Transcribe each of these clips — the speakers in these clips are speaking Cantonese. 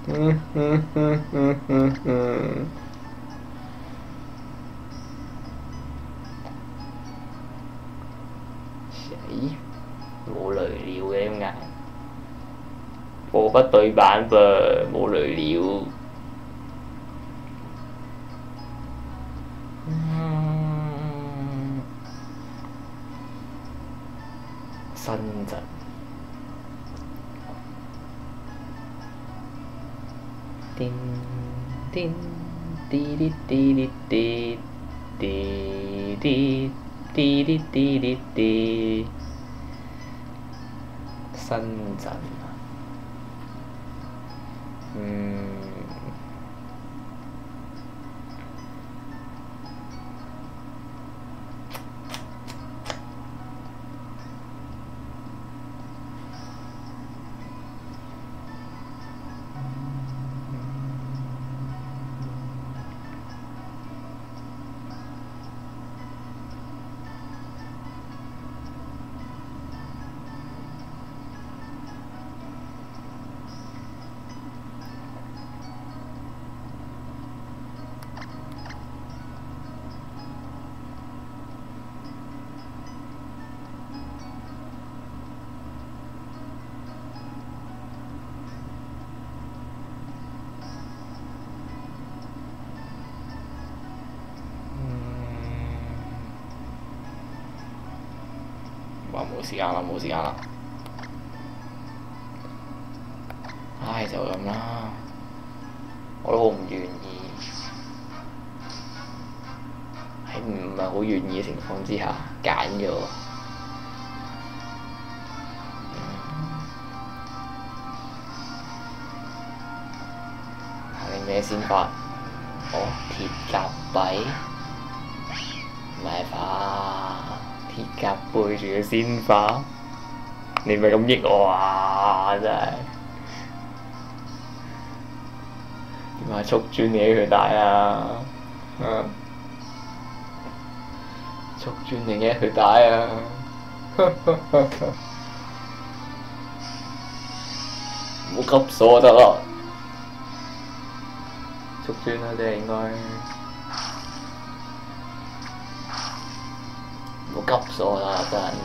咦，冇雷料嘅點解？貨不對版噃，冇雷料。深圳。叮叮滴滴滴滴滴滴滴滴滴滴滴滴，深圳啊，話冇時間啦，冇時間啦。唉，就咁啦，我都好唔願意，喺唔係好願意嘅情況之下揀咗。係咩先法？哦，鐵甲幣，唔係吧？鐵甲背住嘅鮮花，你咪咁益我啊！真係點解速轉你佢大啊？速轉你嘅佢大啊！唔好急鎖就得啦，速轉啦，即係應該。唔好急咗啦，真係。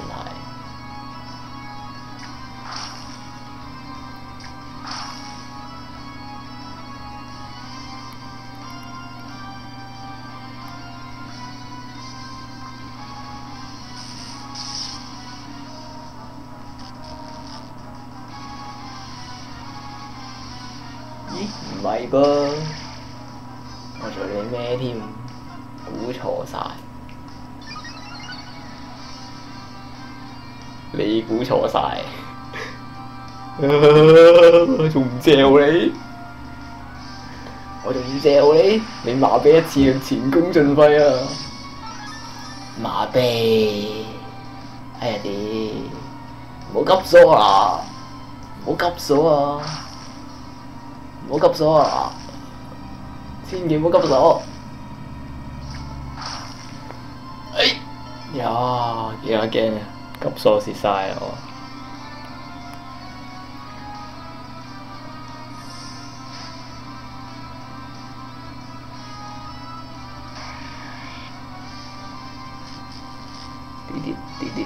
咦？唔係噃，我做你咩添？估錯晒。你估錯晒，仲唔嚼你？我仲要嚼你？你麻痹一次向前功盡廢啊！麻痹，哎呀啲，唔好急鎖啦，唔好急鎖啊！唔好急鎖啊！千祈唔好急鎖。哎呀，幾下驚啊！急鎖蝕晒啦我。滴滴滴滴。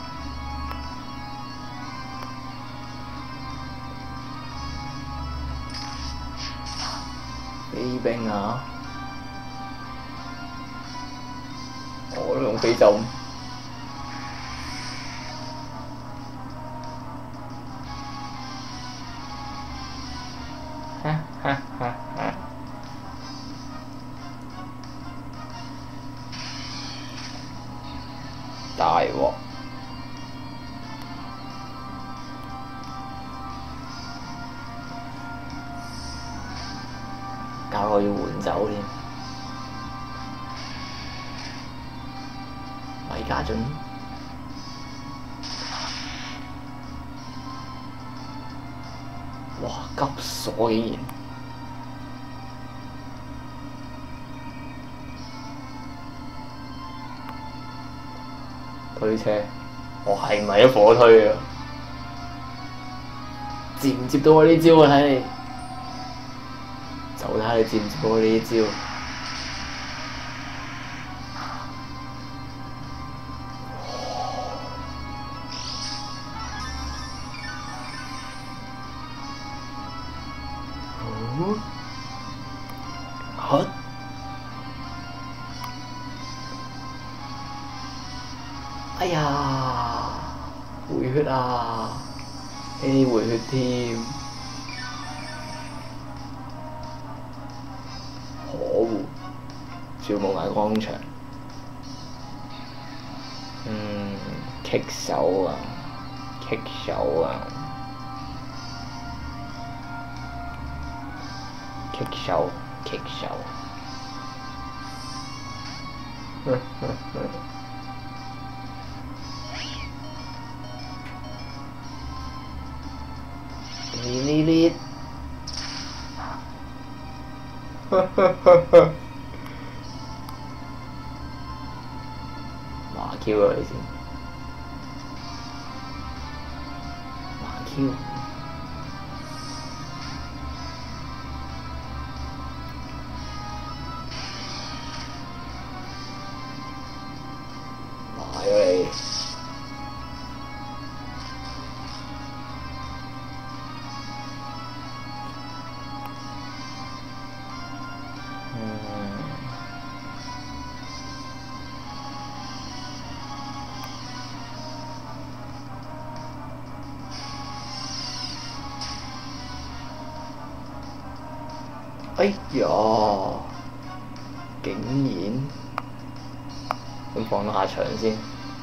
飛兵啊！我都用飛針。大鑊！搞我要換走添，米家俊，哇！急鎖竟然！推車，我係咪一火推啊？接唔接到我呢招啊？睇你， 就睇你接唔接到呢招。好。哎呀！回血啊！A 回血添。可惡！照冇眼光場。棘手啊！棘手啊！棘手，棘手。呢啲，麻 Q 啊你先，麻 Q。麻咗你。哎呀！竟然咁放咗下場先。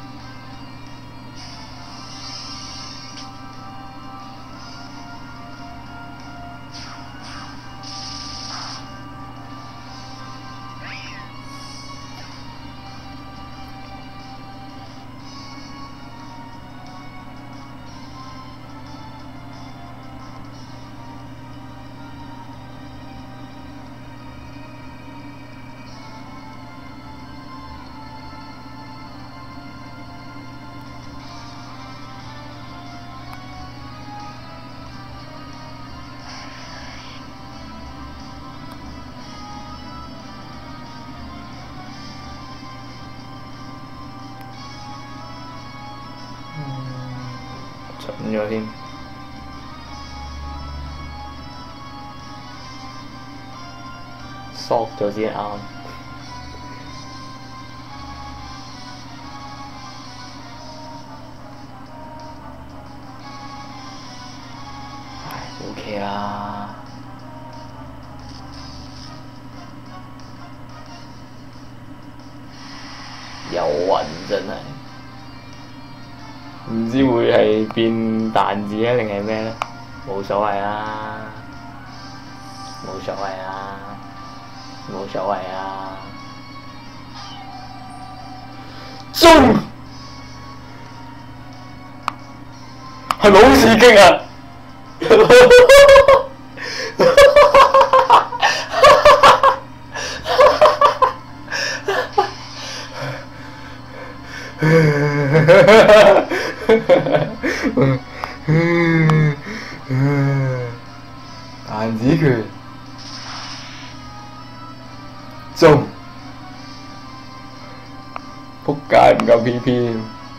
準咗添。索咗先啱。OK 啦。有暈真係。唔知會係變彈子啊，定係咩咧？冇所謂啦，冇所謂啦，冇所謂啦。中！係咪好刺激啊？彈子拳中，仆街唔夠 PP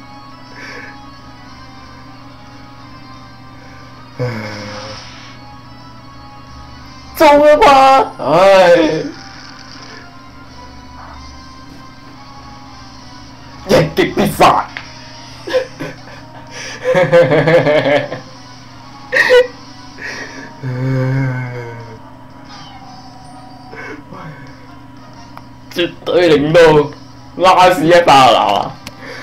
中啦嘛！唉，一擊必殺。絕對令到拉屎一百啊！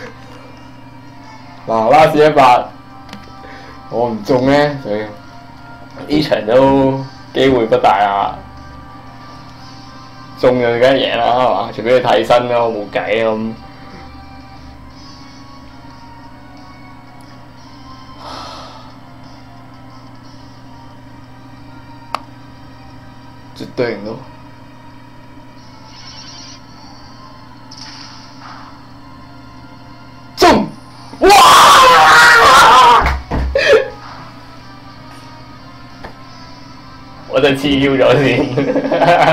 嗱，拉屎一百，我唔中咧，所以呢場都機會不大啊！中就梗係贏啦，係嘛？除非你替身啦，我冇計啊咁。絕對贏到。中！哇！ 我就黐 Q 咗先。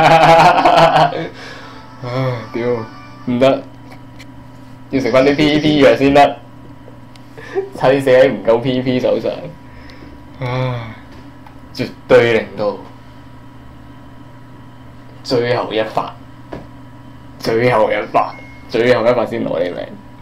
唉，屌，唔得，要食翻啲 PP 藥先得，砌死喺唔夠 PP 手上。唉，絕對零度，最後一發，最後一發先攞你命。